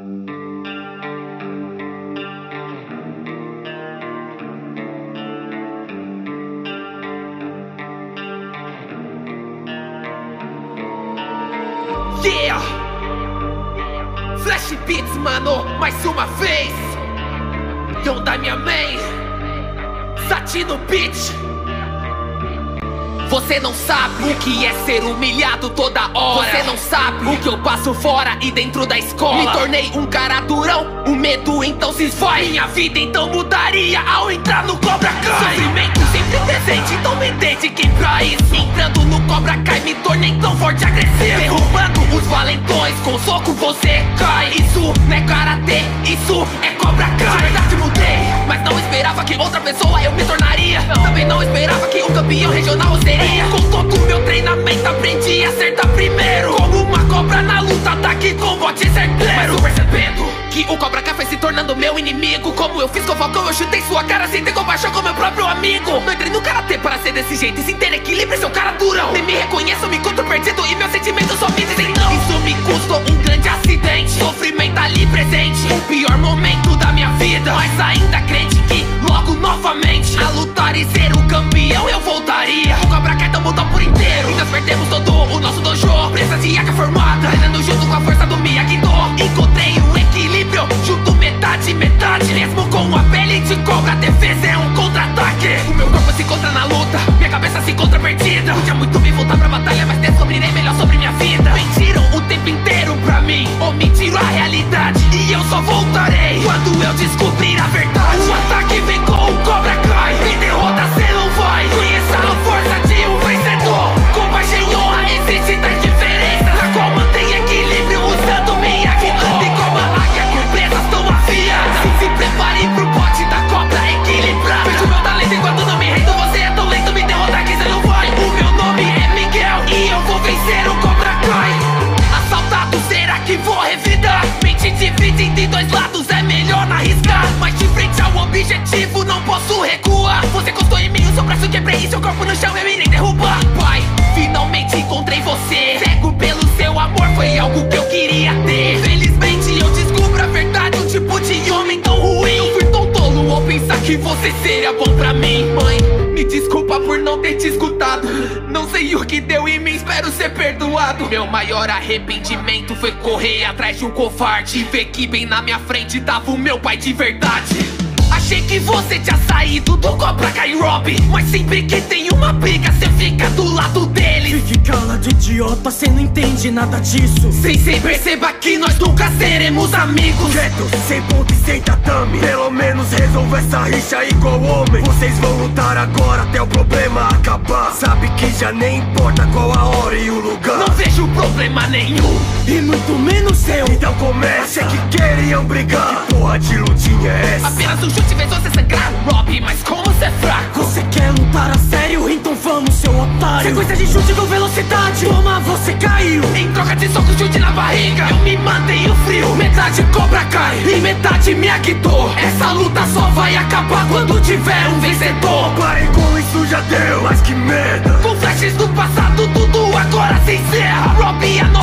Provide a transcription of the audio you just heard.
Yeah! Flash Beats, mano, mais uma vez. Yonda minha main, Sati no beat. Você não sabe o que é ser humilhado toda hora. Você não sabe o que eu passo fora e dentro da escola. Me tornei um cara durão, o medo então se esvai. Minha vida então mudaria ao entrar no Cobra Kai. Sofrimento sempre presente, então me dediquei pra isso. Entrando no Cobra Kai me tornei tão forte e agressivo. Derrubando os valentões, com soco você cai. Isso não é karatê, isso é Cobra Kai. De verdade mudei, mas não esperava que outra pessoa eu me tornaria. Também não esperava que um campeão regional eu seria. Com todo o meu treinamento aprendi a acertar primeiro. Como uma cobra na luta, ataque com bote certeiro. Mas eu percebendo que o Cobra Kai foi se tornando meu inimigo. Como eu fiz com o Falcão, eu chutei sua cara sem ter compaixão com meu próprio amigo. Não entrei no karatê para ser desse jeito e sem ter equilíbrio, seu cara durão. Nem me reconheço, me encontro perdido e meus sentimentos só me dizem não. Isso me custou um grande acidente, sofrimento ali presente, o pior momento da minha vida. Mas ainda crente que logo novamente a lutar e ser o campeão eu voltaria. O Cobra Kai então mudou por inteiro e nós perdemos todo o nosso dojo. Presa de Yaka formada, treinando junto com a força do Miyagi-Do. Encontrei um equilíbrio, junto metade, metade. Mesmo com a pele de cobra, a defesa é um contra-ataque. O meu corpo se encontra na luta, minha cabeça se encontra perdida. Podia muito bem voltar pra batalha, mas descobrirei melhor sobre minha vida. Mentiram o tempo inteiro pra mim, omitiram a realidade. E eu só voltarei quando eu descobrir a verdade. O ataque vem com o Cobra Kai, me derrota cê não vai. Conheça a força de um vencedor. Combate em honra existe da diferença, na qual mantém equilíbrio usando Miyagi-Do. E como a águia com presas tão afiadas, se prepare pro bote da cobra equilibrada. Vejo meu talento enquanto não me rendo, você é tão lento, me derrotar que cê não vai. O meu nome é Miguel e eu vou vencer o Cobra Kai. Assaltado, será que vou revidar? Mente divide em dois lados, é melhor não arriscar. Mas de frente ao objetivo não posso recuar. Você encostou em mim, o seu braço quebrei e seu corpo no chão eu irei derrubar. Pai, finalmente encontrei você. Cego pelo seu amor, foi algo que eu queria ter. Felizmente eu descubro a verdade, um tipo de homem tão ruim. Eu fui tão tolo ao pensar que você seria bom pra mim. Mãe, me desculpa por não ter te escutado. Não sei o que deu em mim, espero ser perdoado. Meu maior arrependimento foi correr atrás de um covarde e ver que bem na minha frente tava o meu pai de verdade. Achei que você tinha saído do Cobra Kai Rob, mas sempre que tem uma briga cê fica do lado dele. Fique calado, idiota, cê não entende nada disso. Sem perceba que nós nunca seremos amigos. Quieto, sem ponto e sem tatame, pelo menos resolva essa rixa igual homem. Vocês vão lutar agora até o problema acabar. Sabe que já nem importa qual a hora e o lugar. Não vejo problema nenhum, e muito menos seu. Então começa, achei que queriam brigar. Que porra de lutinha é essa? apenas um chute fez você sangrar, Rob, mas como você é fraco. Você quer lutar a sério? Então vamos, seu otário. Sequência de chute com velocidade. Toma, você caiu. Em troca de soco, chute na barriga, eu me mantenho frio. Metade Cobra Kai e metade Miyagi-Do. Essa luta só vai acabar quando tiver um vencedor. Pare com isso, já deu, mas que merda. Com flashes do passado, tudo agora se encerra. Rob, a